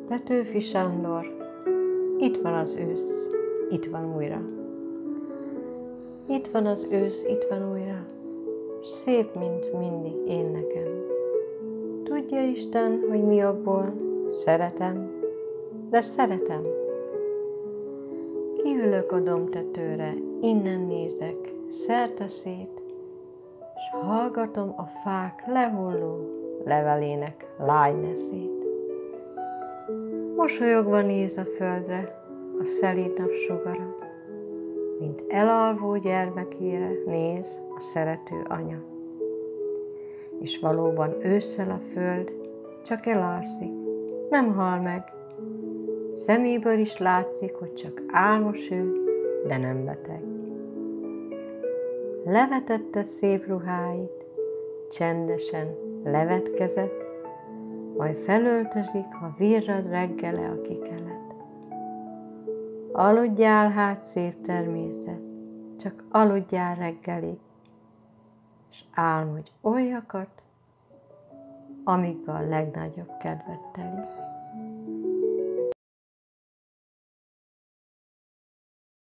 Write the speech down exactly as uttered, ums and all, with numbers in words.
Petőfi Sándor, itt van az ősz, itt van újra. Itt van az ősz, itt van újra, szép, mint mindig én nekem. Tudja Isten, hogy mi abból szeretem, de szeretem. Kiülök a dombtetőre, innen nézek szerte-szét, s hallgatom a fák lehulló levelének lájneszét. Mosolyogva néz a földre a szelíd napsugara, mint elalvó gyermekére néz a szerető anya. És valóban ősszel a föld csak elalszik, nem hal meg. Szeméből is látszik, hogy csak álmos ő, de nem beteg. Levetette szép ruháit, csendesen levetkezett, majd felöltözik, ha virrad reggele a kikelet. Aludjál hát, szép természet, csak aludjál reggelig, s álmodj olyakat, amikben a legnagyobb kedvet telik.